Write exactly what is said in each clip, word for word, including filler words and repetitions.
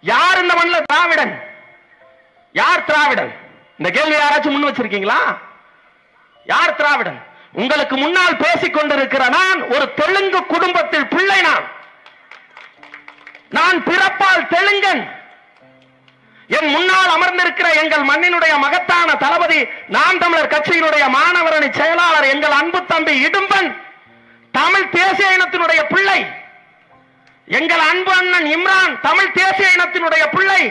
யார் இந்த மண்ணில் திராவிடன்? யார் திராவிடன்? இந்த கேள்வி யாராச்சும் முன் வச்சிருக்கீங்களா? யார் திராவிடன்? உங்களுக்கு முன்னால் பேசிக் கொண்டிருக்கிற நான் ஒரு தெலுங்கு குடும்பத்தில் பிள்ளை. நான் நான் பிறப்பால் தெலுங்கன். என் முன்னால் அமர்ந்திருக்கிற எங்கள் மண்ணினுடைய மகத்தான தளபதி நாம் தமிழர் கட்சியினுடைய மாணவரணி செயலாளர் எங்கள் அன்பு தம்பி இடும்பன் தமிழ் தேசிய இனத்தினுடைய பிள்ளை. எங்கள் அன்பு அண்ணன் இம்ரான் தமிழ் தேசிய இனத்தினுடைய பிள்ளை.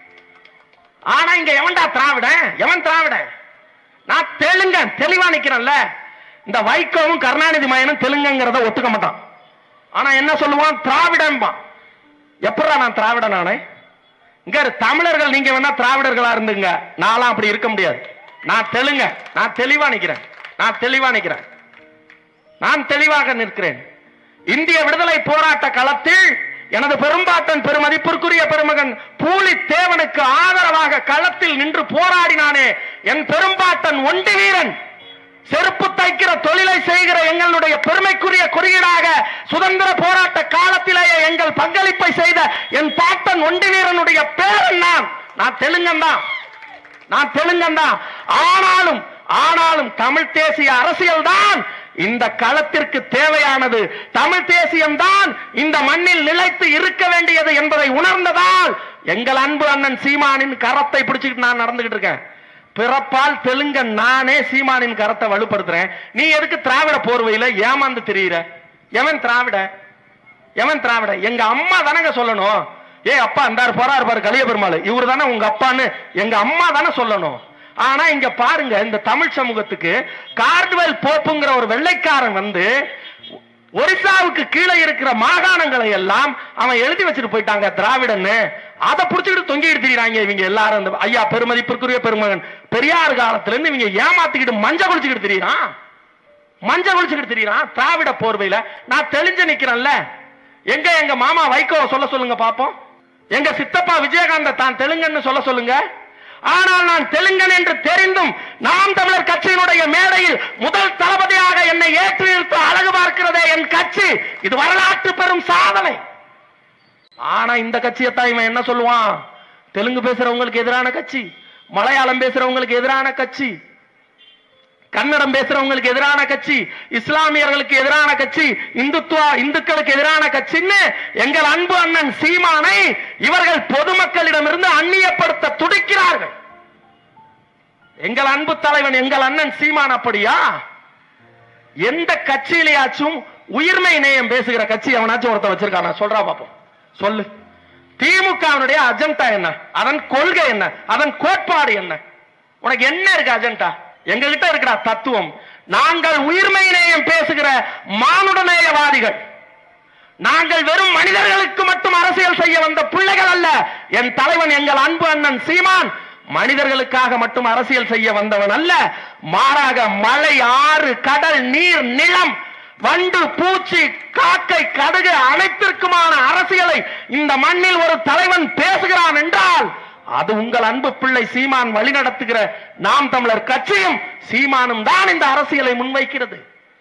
ஆனா இங்க எவன்டா திராவிடன்? எவன் திராவிடன்? நான் தெலுங்கன். தெளிவா நிக்கிறேன்ல. இந்த வைகோவும் கருணாநிதி மகனும் தெலுங்குங்கிறத ஒத்துக்க மாட்டான். ஆனா என்ன சொல்லுவான்? திராவிடன். எப்படா நான் திராவிடன் ஆனே? இங்க தமிழர்கள் நீங்க வேணா திராவிடர்களா இருந்துங்க, நான்லாம் அப்படி இருக்க முடியாது. நான் தெலுங்க. நான் தெளிவா நிக்கிறேன். நான் தெளிவா நிக்கிறேன். நான் தெளிவாக நிற்கிறேன். இந்திய விடுதலை போராட்ட களத்தில் எனது பெரும்பாட்டன் பெருமதிப்பிற்குரிய பெருமகன் பூலித்தேவனுக்கு ஆதரவாக களத்தில் நின்று போராடினானே என் பெரும்பாட்டன் ஒண்டி வீரன். செருப்பு தைக்கிற தொழிலை செய்கிற எங்களுடைய பெருமைக்குரிய குறியீடாக சுதந்திர போராட்ட காலத்திலேயே எங்கள் பங்களிப்பை செய்த என் பாட்டன் ஒண்டி வீரனுடைய பேரன் நான். நான் தெலுங்கன் தான். நான் தெலுங்கன் தான். ஆனாலும் ஆனாலும் தமிழ் தேசிய அரசியல் தான் இந்த களத்திற்கு தேவையானது. தமிழ் தேசியம் தான் இந்த மண்ணில் நிலைத்து இருக்க வேண்டியது என்பதை உணர்ந்ததால் எங்கள் அன்பு அண்ணன் சீமானின் கரத்தை பிடிச்சிட்டு நான் நடந்துகிட்டு இருக்கேன். பிறப்பால் தெலுங்கன் நானே சீமானின் கரத்தை வலுப்படுத்துறேன். நீ எதுக்கு திராவிட போர்வையில ஏமாந்து தெரியுற? எவன் திராவிட? எவன் திராவிட? எங்க அம்மா தானங்க சொல்லணும். ஏ அப்பா அந்த போறாரு பாரு கலிய பெருமாள், இவரு தானே உங்க அப்பான்னு எங்க அம்மா தானே சொல்லணும். ஆனா இங்க பாருங்க, இந்த தமிழ் சமூகத்துக்கு கார்டுவெல் போப்புங்கிற ஒரு வெள்ளைக்காரன் வந்து ஒரிசாவுக்கு கீழே இருக்கிற மாகாணங்களை எல்லாம் அவன் எழுதி வச்சுட்டு போயிட்டாங்க திராவிடன்னு. அதை புடிச்சுக்கிட்டு தொங்கிட்டு திரிறாங்க இவங்க எல்லாரும். ஐயா பெருமதிப்பிற்குரிய பெருமகன் பெரியார் காலத்துல இருந்து இவங்க ஏமாத்திக்கிட்டு மஞ்ச குளிச்சுக்கிட்டு திரிறான். மஞ்ச குளிச்சுக்கிட்டு திரிறான் திராவிட போர்வையில. நான் தெளிஞ்சு நிக்கிறேன்ல. எங்க எங்க மாமா வைகோவை சொல்ல சொல்லுங்க பாப்போம். எங்க சித்தப்பா விஜயகாந்த தான் தெலுங்கன்னு சொல்ல சொல்லுங்க. ஆனால் நான் தெலுங்கன் என்று தெரிந்தும் நாம் தமிழர் கட்சியினுடைய மேடையில் முதல் தளபதியாக என்னை ஏற்றி நிறுத்த அழகு பார்க்கிறதே என் கட்சி. இது வரலாற்று பெரும் சாதனை. ஆனா இந்த கட்சியத்தான் இவன் என்ன சொல்லுவான்? தெலுங்கு பேசுறவங்களுக்கு எதிரான கட்சி, மலையாளம் பேசுறவங்களுக்கு எதிரான கட்சி, கன்னடம் பேசுறவங்களுக்கு எதிரான கட்சி, இஸ்லாமியர்களுக்கு எதிரான கட்சி, இந்துத்துவ இந்துக்களுக்கு எதிரான கட்சின்னு எங்கள் அன்பு அண்ணன் சீமானை இவர்கள் பொதுமக்களிடமிருந்து அந்நியப்படுத்த துடிக்கிறார்கள். எங்கள் அன்பு தலைவன் எங்கள் அண்ணன் சீமான் அப்படியா? எந்த கட்சியிலேயாச்சும் உயிர்மை நேயம் பேசுகிற கட்சி அவனாச்சும் ஒருத்த வச்சிருக்கானா? சொல்றா பாப்போம். சொல்லு. திமுகவினுடைய அஜெண்டா என்ன? அதன் கொள்கை என்ன? அதன் கோட்பாடு என்ன? உனக்கு என்ன இருக்கு அஜெண்டா? எங்க கிட்ட இருக்கிற தத்துவம். நாங்கள் உயிர்மை நேயம் பேசுகிற மானுடநேயவாதிகள். நாங்கள் வெறும் மனிதர்களுக்கு மட்டும் அரசியல் செய்ய வந்த பிள்ளைகள் அல்ல. என் தலைவன் எங்கள் அன்பு அண்ணன் சீமான் மனிதர்களுக்காக மட்டும் அரசியல் செய்ய வந்தவன் அல்ல. மாறாக மழை, ஆறு, கடல், நீர், நிலம், வண்டு, பூச்சி, காக்கை, கடுகு அனைத்திற்குமான அரசியலை இந்த மண்ணில் ஒரு தலைவன் பேசுகிறான் என்றால் அது உங்கள் அன்பு பிள்ளை சீமான் வழிநடத்துகிற நாம் தமிழர் கட்சியும் சீமானும் தான் இந்த அரசியலை முன்வைக்கிறது.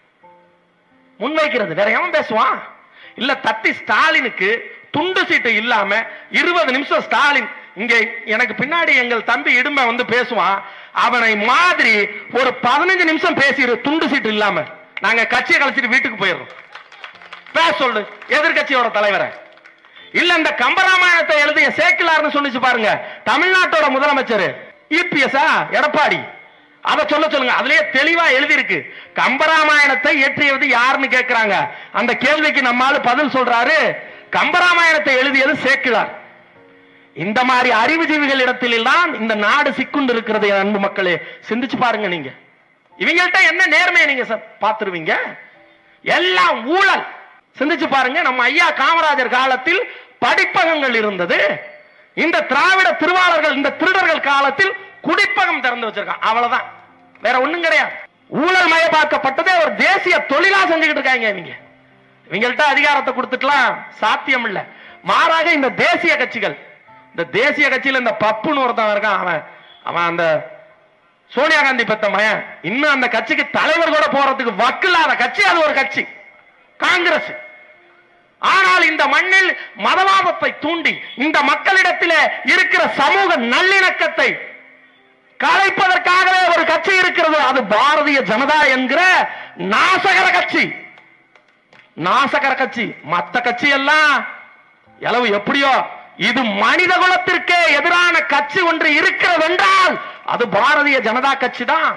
முன்வைக்கிறது வேற எவன் பேசுவான்? இல்ல தத்தி ஸ்டாலினுக்கு துண்டு சீட்டு இல்லாம இருபது நிமிஷம் ஸ்டாலின் இங்க எனக்கு பின்னாடி எங்கள் தம்பி இடுமை வந்து பேசுவான். அவனை மாதிரி ஒரு பதினஞ்சு நிமிஷம் பேசிடு துண்டு சீட்டு இல்லாம. நாங்க கட்சியை கழிச்சிட்டு வீட்டுக்கு போயிடுறோம். பேச சொல்லு எதிர்கட்சியோட தலைவரை. இல்ல இந்த கம்பராமாயணத்தை எழுதிய சேக்கிலார்னு சொல்லிச்சு பாருங்க தமிழ்நாட்டோட முதலமைச்சர் இபிஎஸ் எடப்பாடி. அதை சொல்ல சொல்லுங்க. அதுலயே தெளிவா எழுதி இருக்கு. கம்பராமாயணத்தை இயற்றியது யாருன்னு கேட்கிறாங்க. அந்த கேள்விக்கு நம்மால பதில் சொல்றாரு, கம்பராமாயணத்தை எழுதியது சேக்கிலார். இந்த மாதிரி அறிவுஜீவிகள் இடத்தில் தான் இந்த நாடு சிக்குண்டு இருக்கிறது. அன்பு மக்களே சிந்திச்சு பாருங்க. நீங்க இவங்கள்ட்ட என்ன நேர்மையை நீங்க பார்த்துருவீங்க? எல்லாம் ஊழல். சிந்திச்சு பாருங்க. நம்ம ஐயா காமராஜர் காலத்தில் படிப்பகங்கள் இருந்தது. இந்த திராவிட திருவாளர்கள் இந்த திருடர்கள் காலத்தில் குடிப்பகம் திறந்து வச்சிருக்காங்க. அவ்வளவுதான், வேற ஒண்ணும் கிடையாது. ஊழல் மயமாக்கப்பட்டதே ஒரு தேசிய தொழிலா செஞ்சுக்கிட்டு இருக்காங்க. நீங்க இவங்கள்ட்ட அதிகாரத்தை கொடுத்துக்கலாம் சாத்தியம் இல்ல. மாறாக இந்த தேசிய கட்சிகள், இந்த தேசிய கட்சியில இந்த பப்புன்னு ஒருத்தன் இருக்கான். அவன் அவன் அந்த சோனியா காந்தி பெத்த மயன். இன்னும் அந்த கட்சிக்கு தலைவர் கூட போறதுக்கு வக்கில்லாத கட்சி அது ஒரு கட்சி காங்கிரஸ். ஆனால் இந்த மண்ணில் மதவாதத்தை தூண்டி இந்த மக்களிடத்திலே இருக்கிற சமூக நல்லிணக்கத்தை கலைப்பதற்காகவே ஒரு கட்சி இருக்கிறது. அது பாரதிய ஜனதா என்கிற நாசகர கட்சி. நாசகர கட்சி. மத்த கட்சி எல்லாம் எளவு எப்படியோ, இது மனித குலத்திற்கே எதிரான கட்சி ஒன்று இருக்கிறது என்றால் அது பாரதிய ஜனதா கட்சி தான்.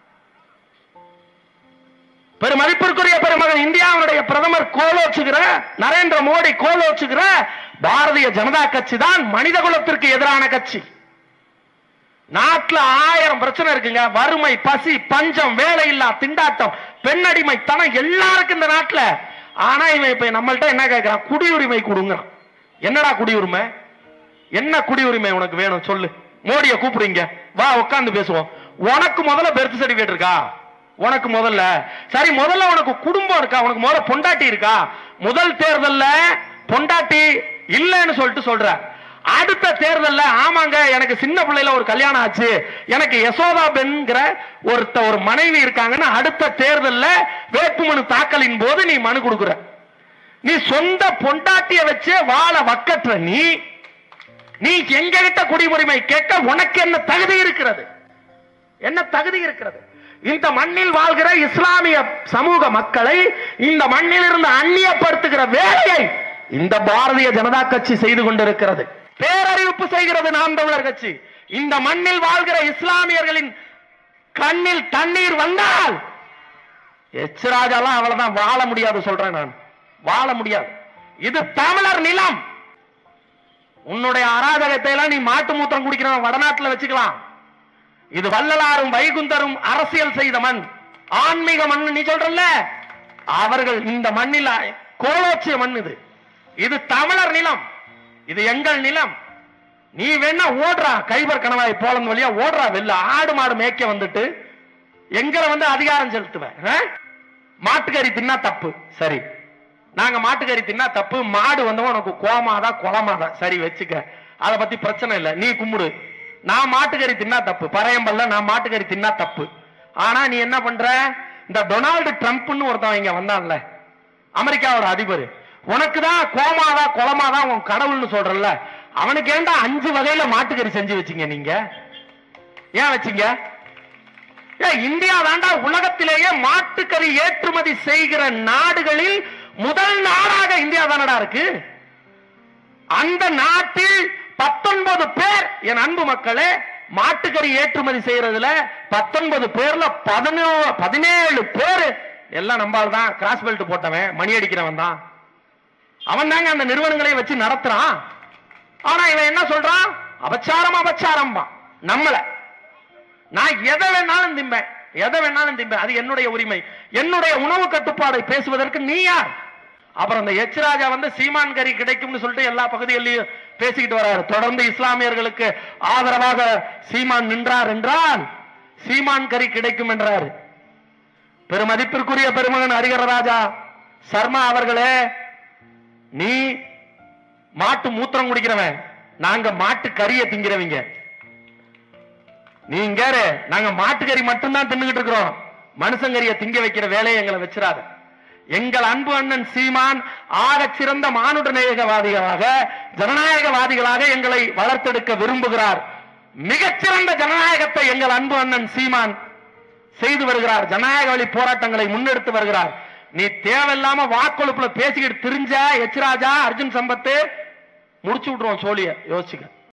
பெருமதிப்பிற்குரிய பெருமகன் இந்தியாவுடைய பிரதமர் கோலோச்சுகிற நரேந்திர மோடி கோலோச்சுகிற பாரதிய ஜனதா கட்சி தான் மனித குலத்திற்கு எதிரான கட்சி. நாட்டுல ஆயிரம் பிரச்சனை இருக்குங்க. வறுமை, பசி, பஞ்சம், வேலை இல்லா திண்டாட்டம், பெண்ணடிமை தனம் எல்லாருக்கும் இந்த நாட்டுல. ஆனா இவன் இப்ப நம்மள்ட்ட என்ன கேட்கிறான்? குடியுரிமை கொடுங்கிறான். என்னடா குடியுரிமை? என்ன குடியுரிமை உனக்கு வேணும் சொல்லு. மோடியை கூப்பிடுங்க, வா உட்கார்ந்து பேசுவோம். உனக்கு முதல்ல பெர்த் சர்டிபிகேட் இருக்கா? உனக்கு முதல்ல சரி, முதல்ல உனக்கு குடும்பம் இருக்கா? உனக்கு முதல்ல பொண்டாட்டி இருக்கா? முதல் தேர்தல்ல பொண்டாட்டி இல்லைன்னு சொல்லிட்டு சொல்ற. அடுத்த தேர்தல்ல ஆமாங்க எனக்கு சின்ன பிள்ளையில ஒரு கல்யாணம் ஆச்சு, எனக்கு யசோதா பெண்கிற ஒருத்த ஒரு மனைவி இருக்காங்கன்னு அடுத்த தேர்தல்ல வேட்புமனு தாக்கலின் போது நீ மனு கொடுக்குற. நீ சொந்த பொண்டாட்டிய வச்சு வாழ வக்கற்ற நீ நீ எங்க கிட்ட குடியுரிமை கேட்க உனக்கு என்ன தகுதி இருக்கிறது? என்ன தகுதி இருக்கிறது? இந்த மண்ணில் வாழ்கிற இஸ்லாமிய சமூக மக்களை இந்த மண்ணில் இருந்து அந்நியப்படுத்துகிற வேலையை இந்த பாரதிய ஜனதா கட்சி செய்து கொண்டிருக்கிறது. பேரறிவிப்பு செய்கிறது நாம் தமிழர் கட்சி. இந்த மண்ணில் வாழ்கிற இஸ்லாமியர்களின் கண்ணில் தண்ணீர் வந்தால் எச் ராஜாலாம் அவ்வளவுதான், வாழ முடியாது சொல்றேன் நான், வாழ முடியாது. இது தமிழர் நிலம். உன்னுடைய அராஜகத்தை எல்லாம் நீ மாட்டு மூத்திரம் குடிக்கிற வடநாட்டில் வச்சுக்கலாம். இது வள்ளலாரும் வைகுந்தரும் அரசியல் செய்த மண், ஆன்மீக மண். நீ சொல்றல்ல, அவர்கள் இந்த மண்ணில் கோலோச்சிய மண். இது இது தமிழர் நிலம், இது எங்கள் நிலம். நீ வேணா ஓடுறா, கைபர் கணவாய் போலந்து வழியா ஓடுறா, வெள்ள ஆடு மாடு மேய்க்க வந்துட்டு எங்களை வந்து அதிகாரம் செலுத்துவேன். மாட்டுக்கறி தின்னா தப்பு, சரி, நாங்க மாட்டுக்கறி தின்னா தப்பு. மாடு வந்தவன் உனக்கு கோமாதா குளமாதா, சரி வச்சுக்க, அதை பத்தி பிரச்சனை இல்லை, நீ கும்பிடு. நான் மாட்டுக்கறி தின்னா தப்பு, பறையம்பல்ல நான் மாட்டுக்கறி தின்னா தப்பு. ஆனா நீ என்ன பண்ற? இந்த டொனால்டு ட்ரம்ப்னு ஒருத்தன் இங்க வந்தான்ல, அமெரிக்காவோட அதிபர், உனக்கு தான் கோமாதா குளமாதா உன் கடவுள்னு சொல்றல, அவனுக்கு ஏண்டா அஞ்சு வகையில மாட்டுக்கறி செஞ்சு வச்சீங்க? நீங்க ஏன் வச்சீங்க? இந்தியா தாண்டா உலகத்திலேயே மாட்டுக்கறி ஏற்றுமதி செய்கிற நாடுகளில் முதல் நாடாக இந்தியா தானடா இருக்கு. அந்த நாட்டில் பத்தொன்பது பேர், என் அன்பு மக்களே, மாட்டுக்கறி ஏற்றுமதி செய்யறதுல பத்தொன்பது பேர்ல பதினேழு பதினேழு பேர் எல்லாம் நம்பால் தான், கிராஸ் பெல்ட் போட்டவன், மணி அடிக்கிறவன் தான். அவன் தாங்க அந்த நிறுவனங்களை வச்சு நடத்துறான். ஆனா இவன் என்ன சொல்றான்? அபச்சாரம் அபச்சாரம். நம்மள நான் எதை வேணாலும் திம்பேன், எதை வேணாலும் திம்பேன், அது என்னுடைய உரிமை. என்னுடைய உணவு கட்டுப்பாடை பேசுவதற்கு நீ யார்? அப்புறம் இந்த எச் ராஜா வந்து சீமான் கறி கிடைக்கும்னு சொல்லிட்டு எல்லா பகுதிகளிலும் பேசிக்கிட்டு வர்றாரு. தொடர்ந்து இஸ்லாமியர்களுக்கு ஆதரவாக சீமான் நின்றார் என்றால் சீமான் கறி கிடைக்கும் என்றார். பெருமதிப்பிற்குரிய பெருமகன் ஹரிஹர ராஜா சர்மா அவர்களே, நீ மாட்டு மூத்திரம் குடிக்கிறவன், நாங்க மாட்டு கறியை திங்கிறவங்க. நீங்க நாங்க மாட்டுக்கறி மட்டும்தான் தின்னுகிட்டு இருக்கிறோம், மனுஷங்கறியை திங்க வைக்கிற வேலையை எங்களை வச்சிடாத. எங்கள் அன்பு அண்ணன் சீமான் ஆக சிறந்த மானுட நேயகவாதிகளாக ஜனநாயகவாதிகளாக எங்களை வளர்த்தெடுக்க விரும்புகிறார். மிகச்சிறந்த ஜனநாயகத்தை எங்கள் அன்பு அண்ணன் சீமான் செய்து வருகிறார். ஜனநாயக வழி போராட்டங்களை முன்னெடுத்து வருகிறார். நீ தேவையில்லாம வாக்கொழுப்புல பேசிக்கிட்டு திரிஞ்ச எச் ராஜா, அர்ஜுன் சம்பத்து முடிச்சு விட்டுருவோம் சோழிய, யோசிச்சுக்க.